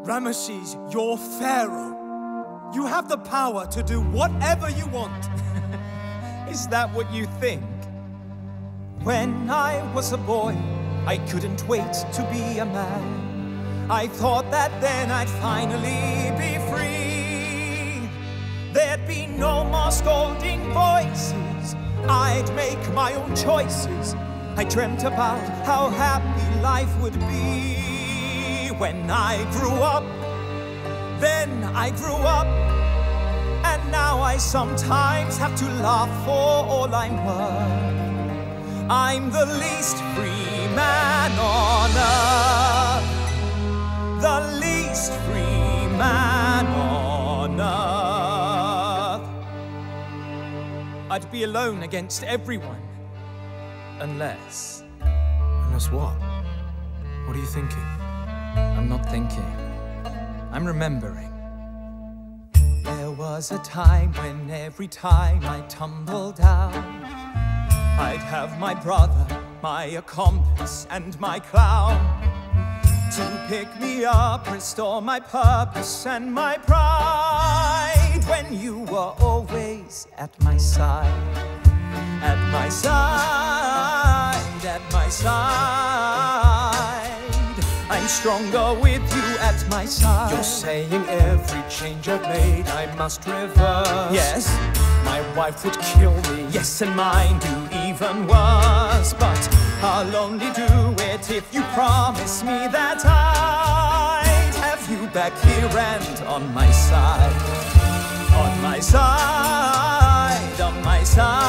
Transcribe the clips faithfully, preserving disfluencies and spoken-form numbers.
Ramesses, you're Pharaoh. You have the power to do whatever you want. Is that what you think? When I was a boy, I couldn't wait to be a man. I thought that then I'd finally be free. There'd be no more scolding voices. I'd make my own choices. I dreamt about how happy life would be. When I grew up, then I grew up, and now I sometimes have to laugh for all I'm worth. I'm the least free man on earth, the least free man on earth. I'd be alone against everyone, unless... Unless what? What are you thinking? I'm not thinking. I'm remembering. There was a time when every time I tumbled down, I'd have my brother, my accomplice, and my clown to pick me up, restore my purpose and my pride. When you were always at my side, at my side, at my side. I'm stronger with you at my side. You're saying every change I've made I must reverse. Yes. My wife would kill me. Yes, and mine do even worse. But I'll only do it if you promise me that I'd have you back here and on my side. On my side, on my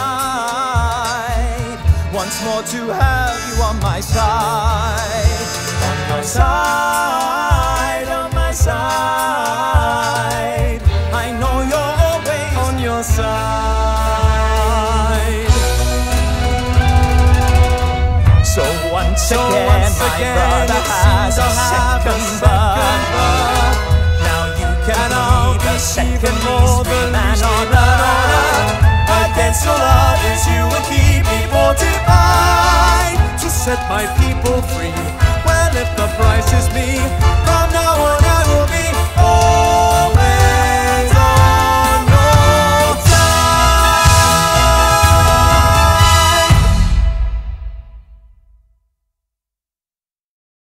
side. Once more to have you on my side. On my side, on my side. I know you're always on your side. So once so again, once my again brother has a second birth. Now you can be the second more than man on earth. Against all others, you will keep me fortified to set my people free. Well, if the price is me,